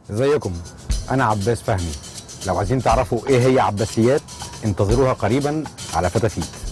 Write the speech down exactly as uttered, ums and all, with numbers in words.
ازيكم؟ انا عباس فهمي. لو عايزين تعرفوا ايه هي عباسيات انتظروها قريبا على فتافيت.